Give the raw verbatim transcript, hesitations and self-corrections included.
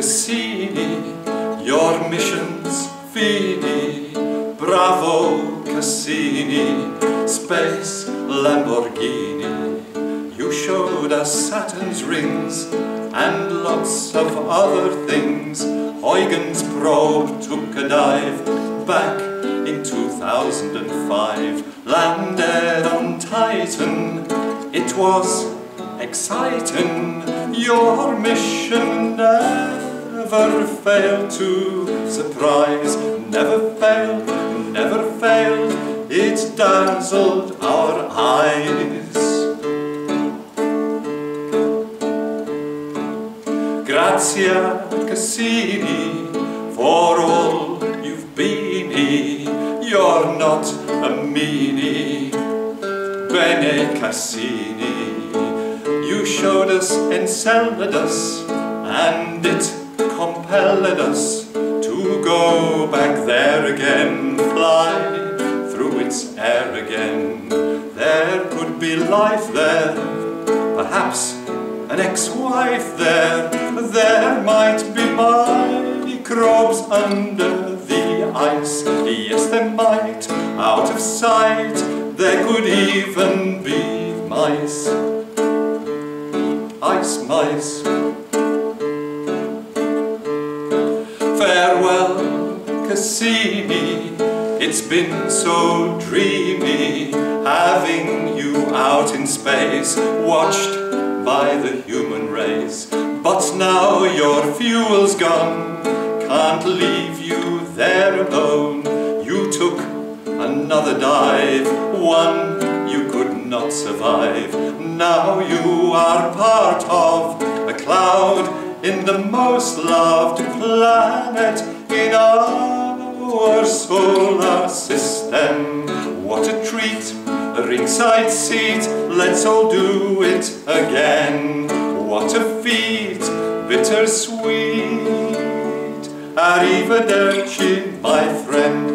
Cassini, your mission's fini. Bravo, Cassini, space Lamborghini. You showed us Saturn's rings and lots of other things. Huygens probe took a dive back in two thousand five. Landed on Titan, it was exciting. Your mission never failed to surprise. Never failed, never failed, it dazzled our eyes. Grazie, Cassini, for all you've been. You're not a meanie. Bene, Cassini, you showed us Enceladus, and it compelled us to go back there again, fly through its air again. There could be life there, perhaps an ex-wife there. There might be microbes under the ice. Yes, there might, out of sight. There could even be mice. Ice mice. Farewell, Cassini, it's been so dreamy having you out in space, watched by the human race. But now your fuel's gone, can't leave you there alone. You took another dive, one you could not survive. Now you are part of a cloud in the most loved planet in our solar system. What a treat, a ringside seat, let's all do it again. What a feat, bittersweet. Arrivederci, my friend.